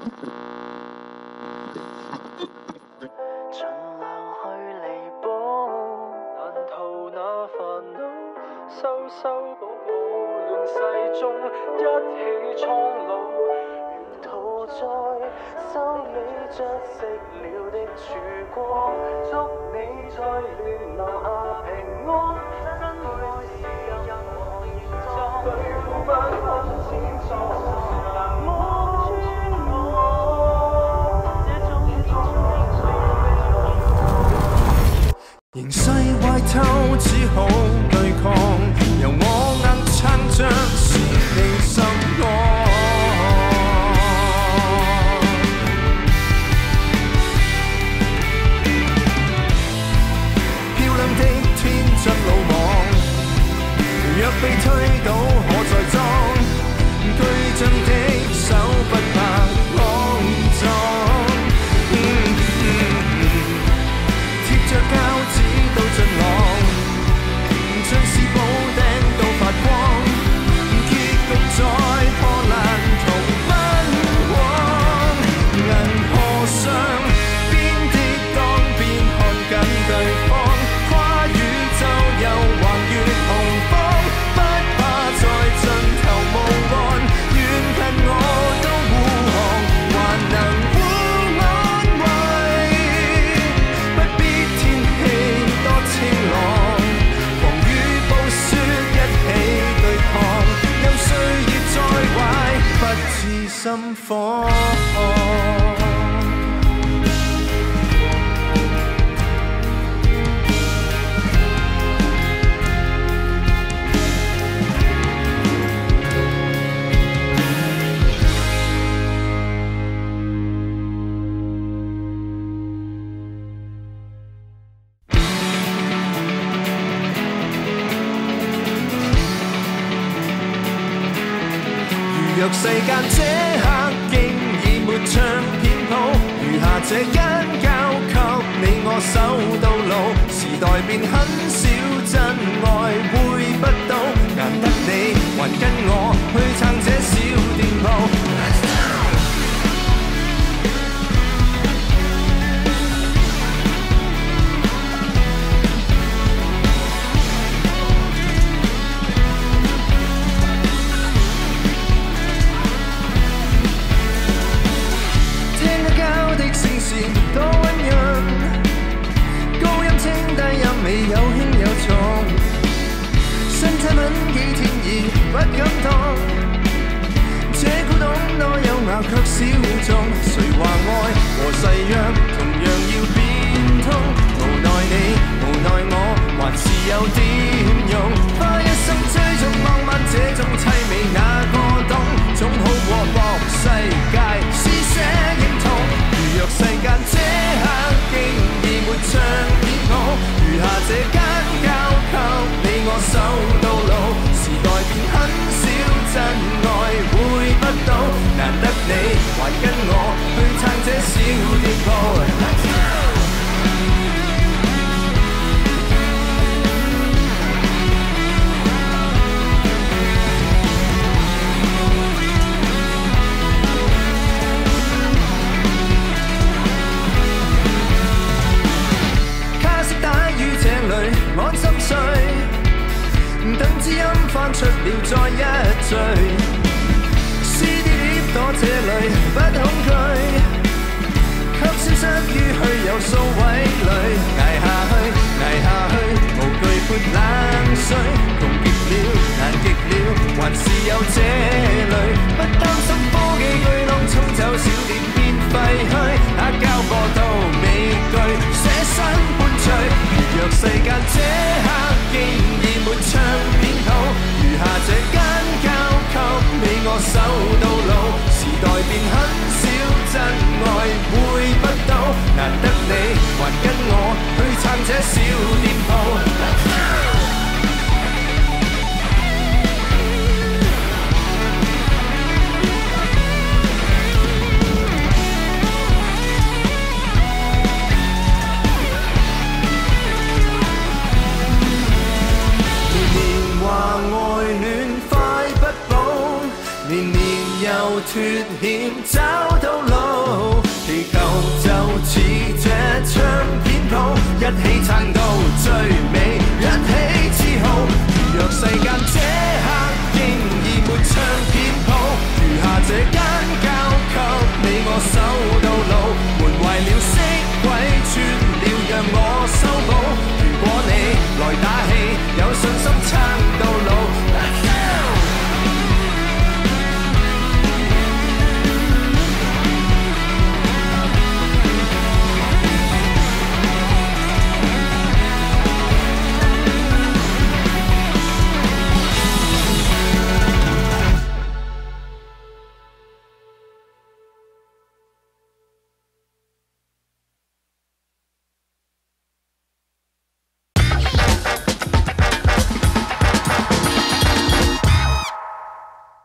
尽量去弥補，難逃那煩惱，修修補補，亂世中一起蒼老，沿途在修理着熄了的曙光，祝你在亂留下平安，真愛是任何形狀，對付不分淺錯，望穿我這種形勢壞透，只好對抗，由我硬撐着是你心安。漂亮的天真魯莽，若被推倒可再裝，巨匠的手不怕骯髒。貼着膠紙到盡浪，最是補釘都發光，結局在破爛同奔往。銀河上邊跌宕邊看緊對方，跨宇宙又橫越紅方，不怕在盡頭無岸，遠近我都護航，還能互安慰，不必天氣多清朗，狂雨暴雪一起對抗，任歲月再壞不致心慌。若世間這刻竟已沒唱片譜，餘下這間交給你我守到老，時代變很少真愛會不到，難得你還跟我去撐這小店鋪。多溫潤，高音清低音尾有輕有重，身體吻幾天意不敢當，這古董多優雅卻小眾，誰話愛和誓約同樣要變通，無奈你無奈我還是有點用，花一生追逐浪漫這種凄美哪個懂，總好過博世界施捨認同。若世間這刻竟已沒唱片譜，餘下這間交給你我守到老，時代變很少真愛會不到，難得你還跟我去撐這小店鋪。安心睡，等知音翻出了再一聚，CD 碟躲這裏不恐懼，給消失於去有數位裏，捱下去捱下去，無懼潑冷水，窮極了難極了，還是有這裏，不擔心科技巨浪沖走小店變廢墟，交播到尾句捨身伴隨。若世間這刻竟已沒唱片譜，餘下這間交給你我守到老，時代變很少真愛會不到，難得你還跟我去撐這小店鋪。 脱險找到路，地球就似這唱片鋪，一起撐到最尾，一起。